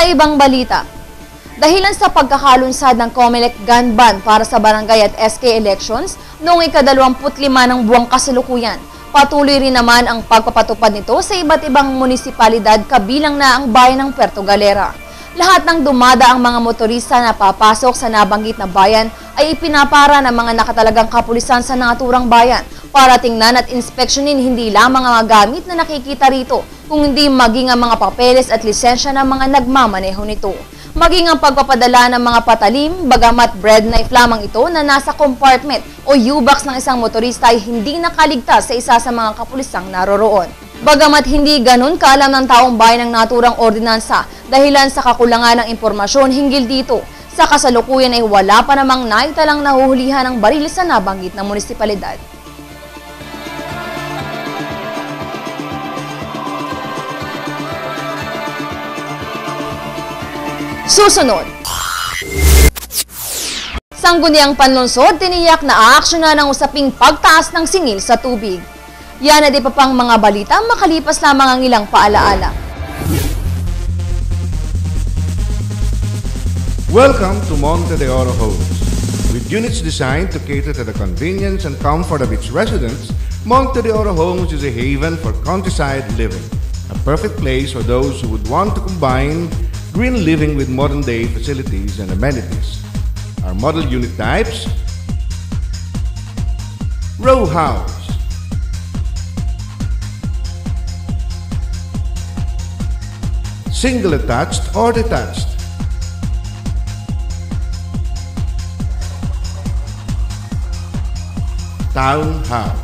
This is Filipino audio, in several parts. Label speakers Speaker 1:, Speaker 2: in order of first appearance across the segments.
Speaker 1: Sa ibang balita, dahilan sa pagkakalunsad ng COMELEC gun ban para sa barangay at SK elections noong ika-25 ng buwang kasalukuyan, patuloy rin naman ang pagpapatupad nito sa iba't ibang munisipalidad kabilang na ang bayan ng Puerto Galera. Lahat ng dumadaang mga motorista na papasok sa nabanggit na bayan ay ipinapara ng mga nakatalagang kapulisan sa naturang bayan para tingnan at inspeksyonin hindi lamang ang mga gamit na nakikita rito, kung hindi maging ang mga papeles at lisensya ng mga nagmamaneho nito. Maging ang pagpapadala ng mga patalim, bagamat bread knife lamang ito na nasa compartment o U-box ng isang motorista ay hindi nakaligtas sa isa sa mga kapulisang naroroon. Bagamat hindi ganun kaalam ng taong bayan ng naturang ordinansa dahilan sa kakulangan ng impormasyon hinggil dito, sa kasalukuyan ay wala pa namang naitalang nahuhulihan ng baril sa nabanggit na munisipalidad. Susunod, Sangguniang Panlunsod tiniyak na aaksyonan ng usaping pagtaas ng singil sa tubig. Yan at iba pang mga balita makalipas lamang ang ilang paalaala.
Speaker 2: Welcome to Monte de Oro Homes. With units designed to cater to the convenience and comfort of its residents, Monte de Oro Homes is a haven for countryside living. A perfect place for those who would want to combine green living with modern-day facilities and amenities. Our model unit types: row house, single attached or detached, townhouse,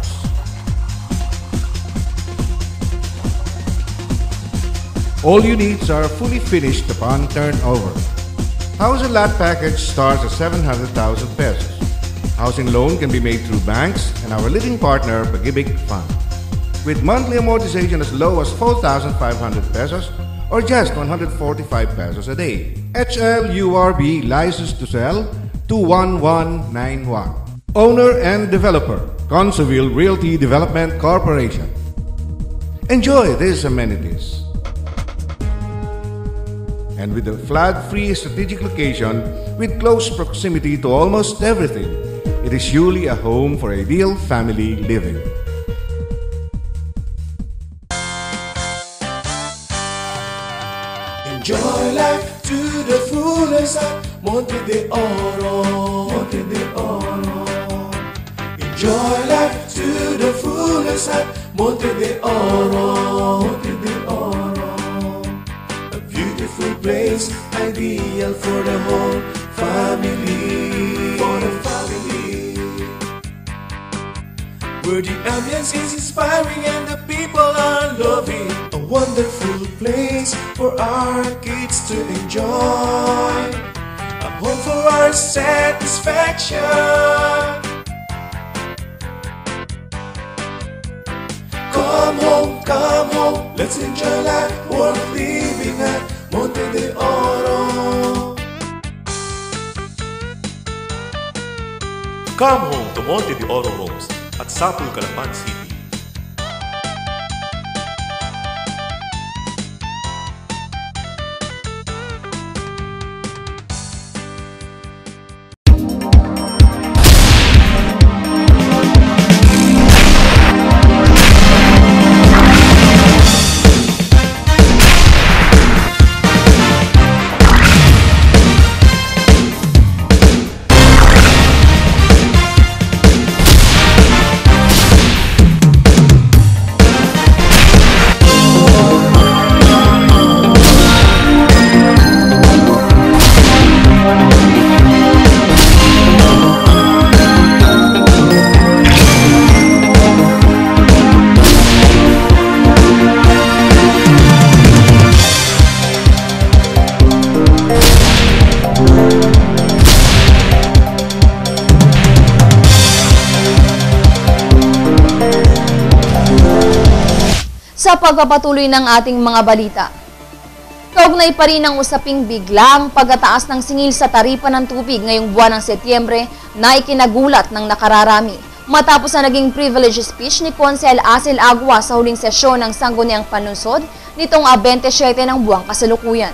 Speaker 2: all units are fully finished upon turnover. House and lot package starts at 700,000 pesos. Housing loan can be made through banks and our leading partner, Pag-ibig Fund, with monthly amortization as low as 4,500 pesos or just 145 pesos a day. HLURB licensed to sell 21191. Owner and developer, Consoville Realty Development Corporation. Enjoy these amenities. And with a flood-free strategic location with close proximity to almost everything, it is surely a home for ideal family living.
Speaker 3: Enjoy life to the fullest at Monte de Oro, Monte de Oro. Enjoy life to the fullest at Monte de Oro, Monte de Oro. A beautiful place, ideal for the whole family, for the family. Where the ambience is inspiring and the people are loving. A wonderful place for our kids to enjoy. A home for our satisfaction. Come home, let's enjoy life worth living at Monte de Oro.
Speaker 4: Come home to Monte de Oro Homes at Sapul, Calapan City.
Speaker 1: Sa pagpapatuloy ng ating mga balita, kaugnay pa rin ang usaping biglang pagkataas ng singil sa taripa ng tubig ngayong buwan ng Setyembre na ikinagulat ng nakararami matapos na naging privilege speech ni Consel Asil Agua sa huling sesyon ng Sangguniang Panlunsod nitong 27 ng buwang kasalukuyan.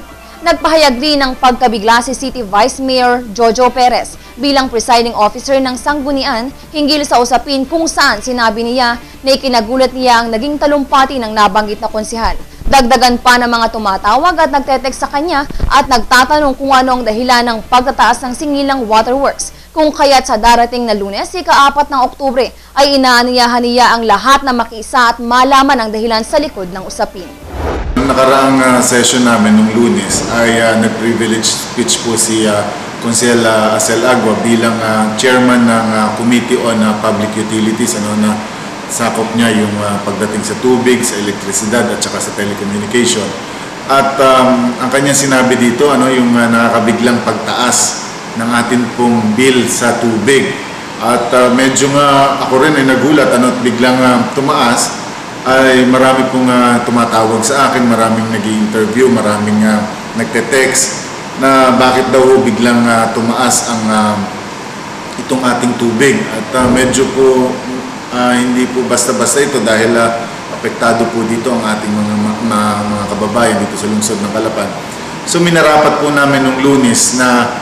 Speaker 1: Nagpahayag rin ng pagkabigla si City Vice Mayor Jojo Perez bilang presiding officer ng sanggunian hinggil sa usapin kung saan sinabi niya na ikinagulat niya ang naging talumpati ng nabanggit na konsehal. Dagdagan pa ng mga tumatawag at nagtetext sa kanya at nagtatanong kung ano ang dahilan ng pagtataas ng singil ng waterworks. Kung kaya't sa darating na Lunes, ika-4 ng Oktubre, ay inaaniyahan niya ang lahat na makiisa at malaman ang dahilan sa likod ng usapin.
Speaker 5: Nakaraang session namin nung Lunes ay nag-privilege speech po si Consel Acel Agua bilang chairman ng Committee on Public Utilities, na sakop niya yung pagdating sa tubig, sa elektrisidad at saka sa telecommunication. At ang kanyang sinabi dito, yung nakakabiglang pagtaas ng atin pong bill sa tubig. At medyo nga ako rin ay nagulat at biglang tumaas, ay marami pong tumatawag sa akin, maraming nag-i-interview, maraming nagte-text na bakit daw biglang tumaas ang itong ating tubig. At medyo po hindi po basta-basta ito dahil apektado po dito ang ating mga kababayan dito sa lungsod ng Calapan. So minarapat po namin nung Lunes na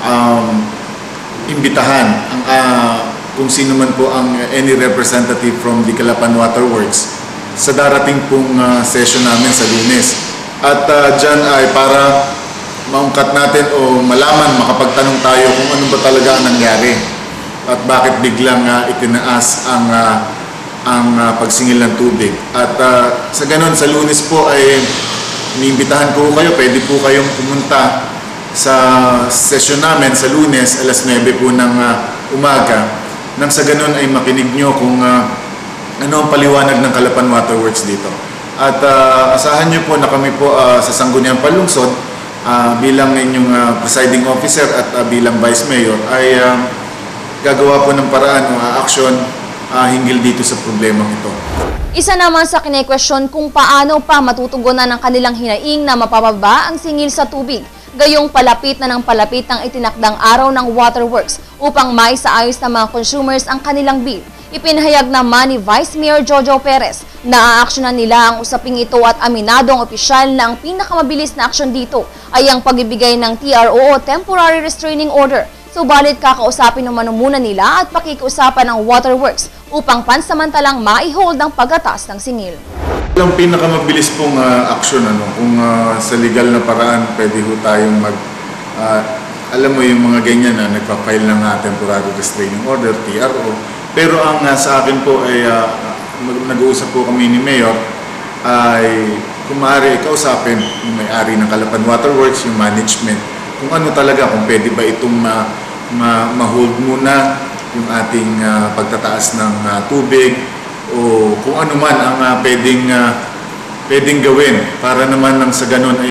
Speaker 5: imbitahan kung sino man po ang any representative from the Calapan Waterworks sa darating pong session namin sa Lunes. At dyan ay para maungkat natin o malaman, makapagtanong tayo kung ano ba talaga ang nangyari at bakit biglang itinaas ang pagsingil ng tubig. At sa ganun, sa Lunes po ay iniimbitahan ko kayo, pwede po kayong pumunta sa session namin sa Lunes, alas 9 po ng umaga. Nang sa ganun ay makinig nyo kung ano ang paliwanag ng Calapan Waterworks dito. At asahan nyo po na kami po sa Sangguniang Panlungsod bilang inyong presiding officer at bilang vice mayor ay gagawa po ng paraan o aksyon hinggil dito sa problemang ito.
Speaker 1: Isa naman sa kine-question kung paano pa matutugunan ng kanilang hinaing na mapababa ang singil sa tubig. Gayong palapit na ng palapit ang itinakdang araw ng waterworks upang maisaayos ng mga consumers ang kanilang bill. Ipinahayag naman ni Vice Mayor Jojo Perez na aaksyonan nila ang usaping ito at aminadong opisyal na ang pinakamabilis na aksyon dito ay ang pagbibigay ng TRO o Temporary Restraining Order. Subalit kakausapin naman muna nila at pakikiusapan ng waterworks upang pansamantalang ma-hold ang paggatas ng singil.
Speaker 5: Ang pinakamabilis pong aksyon, kung sa legal na paraan pwede ho tayong alam mo yung mga ganyan na nagpa-file ng Temporary Restraining Order, TRO. Pero ang sa akin po ay nag-uusap po kami ni Mayor ay kung maaari kausapin yung may-ari ng Calapan Waterworks, yung management, kung ano talaga, kung pwede ba itong ma-hold muna yung ating pagtataas ng tubig o kung ano man ang pwedeng gawin para naman nang sa ganun ay